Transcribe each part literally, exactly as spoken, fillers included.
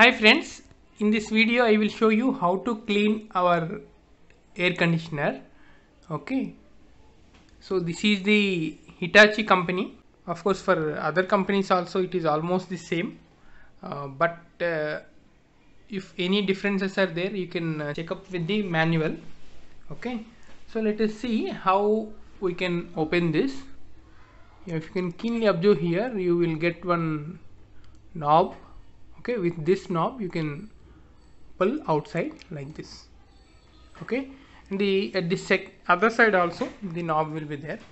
Hi friends, in this video I will show you how to clean our air conditioner. Okay, so this is the Hitachi company. Of course for other companies also it is almost the same, uh, but uh, if any differences are there you can uh, check up with the manual. Okay, so let us see how we can open this. If you can keenly observe here, you will get one knob. Okay, with this knob you can pull outside like this. Okay, and the at the sec other side also the knob will be there.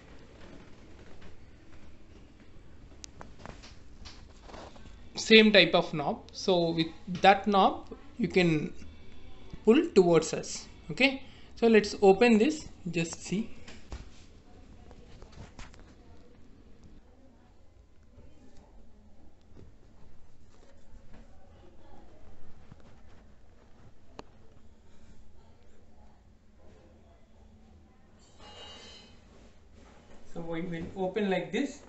Same type of knob, so with that knob you can pull towards us. Okay, so let's open this, just see. So we will open like this.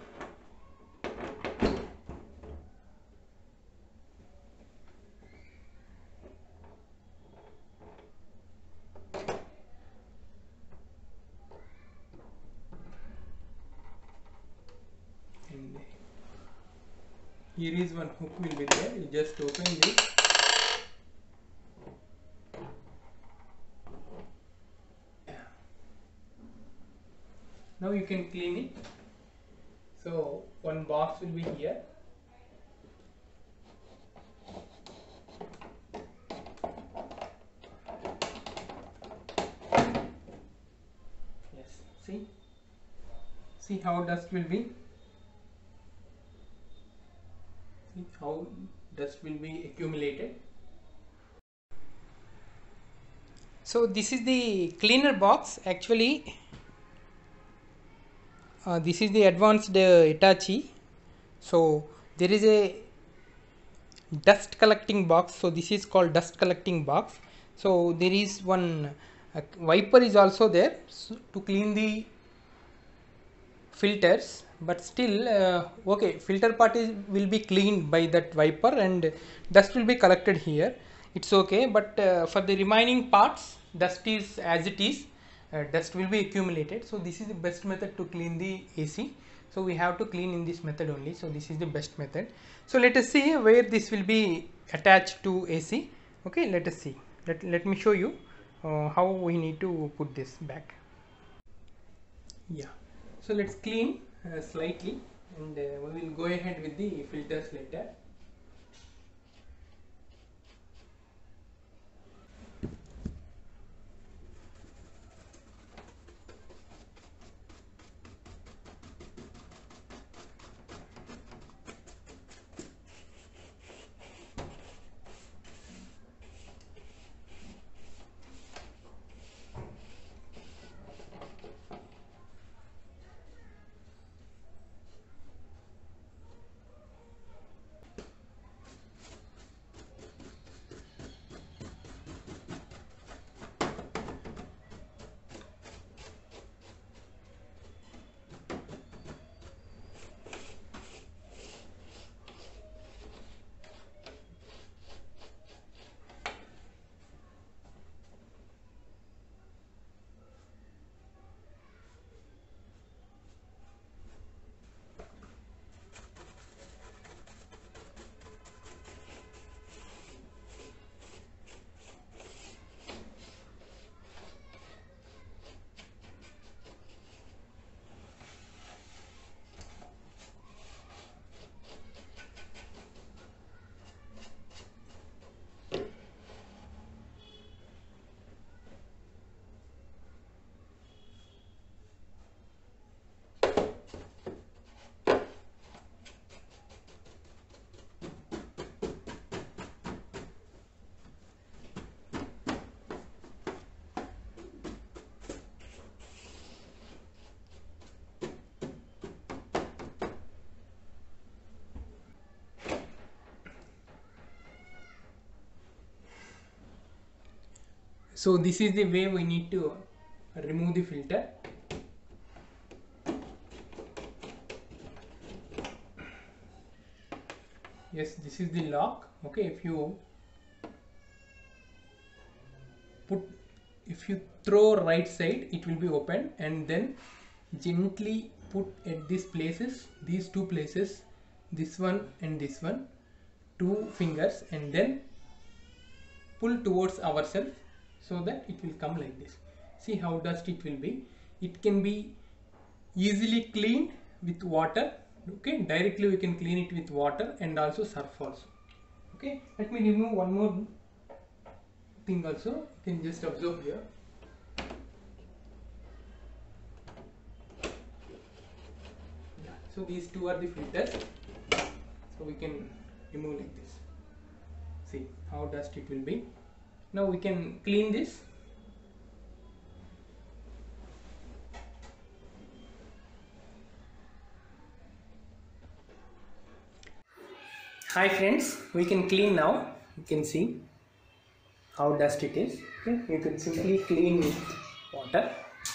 And here is one hook will be there. You just open this. Now you can clean it. So one box will be here. Yes, see, see how dust will be. See how dust will be accumulated. So this is the cleaner box. Actually, uh, this is the advanced uh, Hitachi. So there is a dust collecting box. So this is called dust collecting box. So there is one uh, wiper is also there, so to clean the filters, but still uh, okay, filter part is will be cleaned by that wiper and dust will be collected here. It's okay, but uh, for the remaining parts dust is as it is, uh, dust will be accumulated. So this is the best method to clean the A C. So we have to clean in this method only. So this is the best method. So let us see where this will be attached to A C. Okay, let us see. Let, let me show you uh, how we need to put this back. Yeah, so let's clean uh, slightly, and uh, we will go ahead with the filters later. So this is the way we need to remove the filter. yes, this is the lock. Okay, if you put if you throw right side, it will be open, and then gently put at these places, these two places, this one and this one, two fingers, and then pull towards ourselves so that it will come like this. See how dust it will be. It can be easily cleaned with water. Okay, directly we can clean it with water and also surf also. Okay, let me remove one more thing also. You can just observe here. Yeah, so these two are the filters, so we can remove like this. See how dust it will be. Now we can clean this. Hi friends, we can clean now. You can see how dust it is. Okay, you can simply clean with water.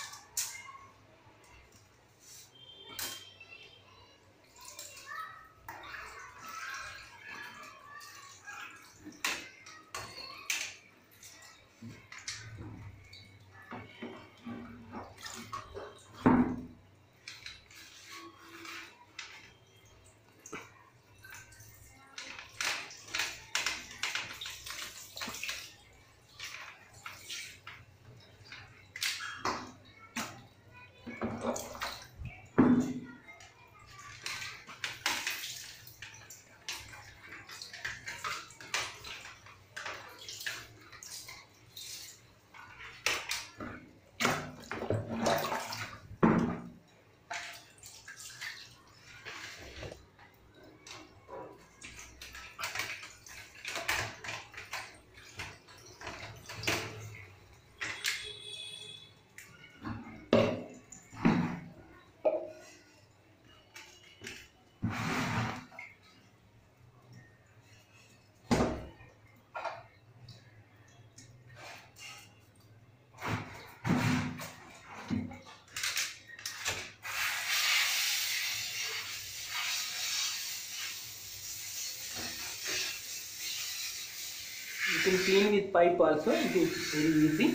You can clean with pipe also, it is very easy.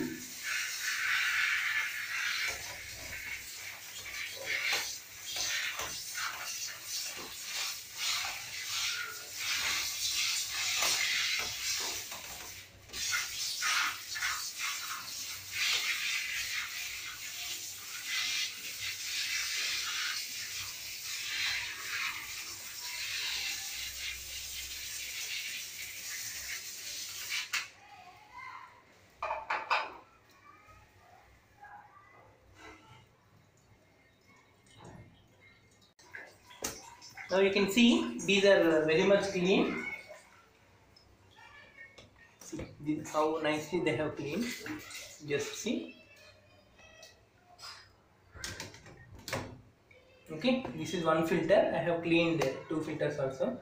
Now you can see these are very much clean. See this, how nicely they have cleaned. Just see. Okay, this is one filter. I have cleaned two filters also.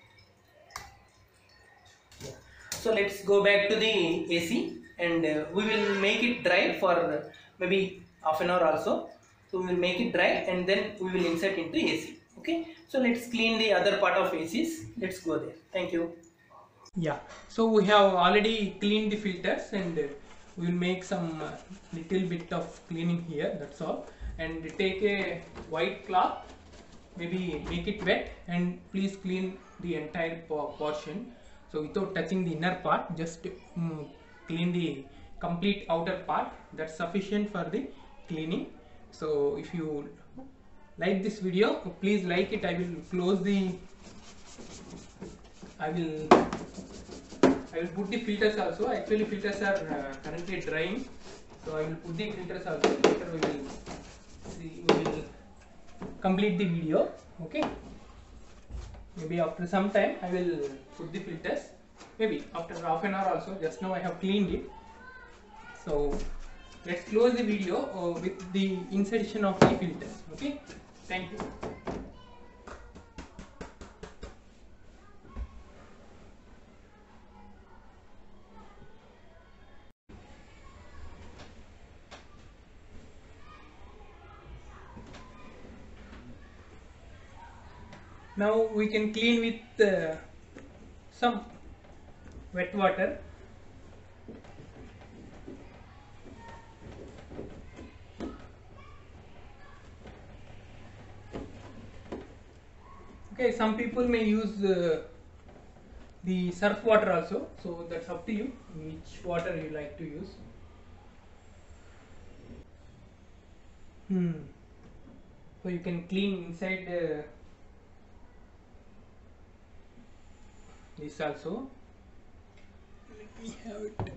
Yeah. So let's go back to the A C, and uh, we will make it dry for maybe half an hour also. So we will make it dry and then we will insert into A C. Okay, so let's clean the other part of A Cs. Let's go there. Thank you. Yeah, so we have already cleaned the filters, and uh, we will make some uh, little bit of cleaning here, that's all. And take a white cloth, maybe make it wet, and please clean the entire portion. So without touching the inner part, just um, clean the complete outer part. That's sufficient for the cleaning. So if you like this video, please like it. I will close the I will I will put the filters also. Actually filters are uh, currently drying, so I will put the filters also. Later we will see, we will complete the video. Okay, maybe after some time I will put the filters, maybe after half an hour also. Just now I have cleaned it. So let's close the video uh, with the insertion of the filters. Okay, thank you. Now we can clean with uh, some wet water. Okay, some people may use uh, the surf water also, so that's up to you which water you like to use. Hmm. So you can clean inside uh, this also. Let me have it.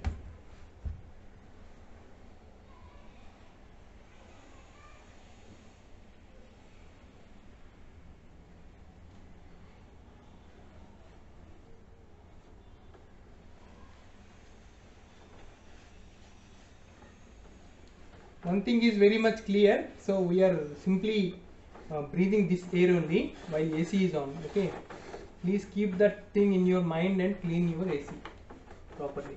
One thing is very much clear, so we are simply uh, breathing this air only while A C is on. Okay, please keep that thing in your mind and clean your A C properly.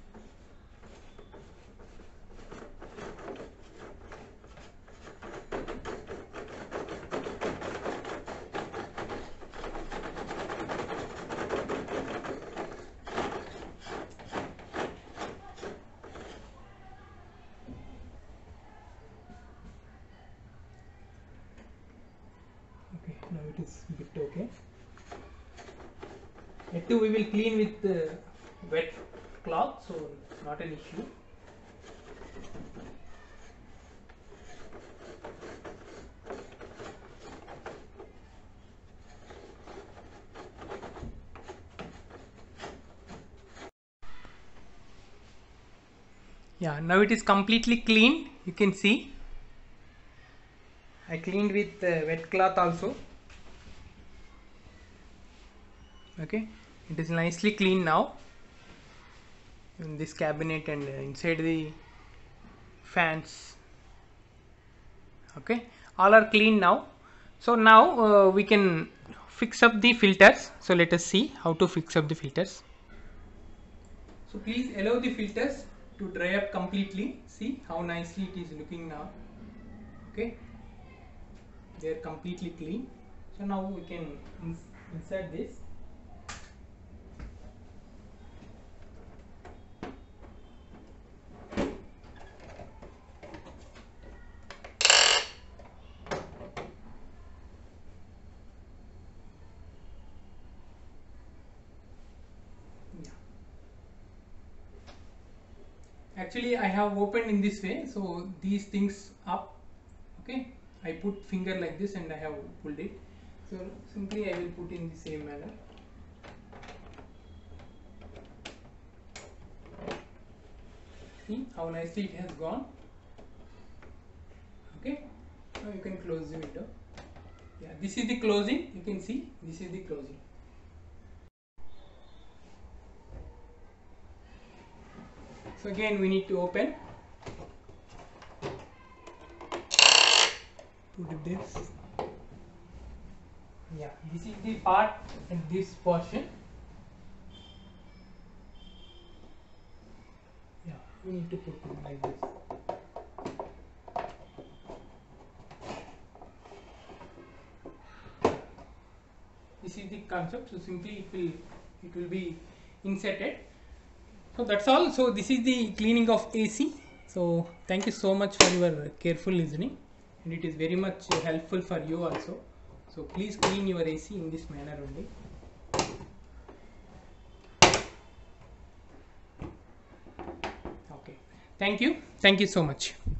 Okay, now it is a bit okay. At two we will clean with uh, wet cloth, so not an issue. Yeah, now it is completely clean. You can see I cleaned with uh, wet cloth also. Okay, it is nicely clean now in this cabinet and uh, inside the fans. Okay, all are clean now. So now uh, we can fix up the filters. So let us see how to fix up the filters. So please allow the filters to dry up completely. See how nicely it is looking now. Okay, they are completely clean. So now we can ins insert this. Actually I have opened in this way, so these things up. Okay, I put finger like this and I have pulled it. So simply I will put in the same manner. See how nicely it has gone. Okay, now you can close the window. Yeah, this is the closing. You can see this is the closing. So again we need to open. Put this. Yeah, this is the part and this portion. Yeah, we need to put it like this. This is the concept. So simply it will it will be inserted. So that's all. So this is the cleaning of A C. So thank you so much for your careful listening, and it is very much helpful for you also. So please clean your A C in this manner only. Okay. Thank you. Thank you so much.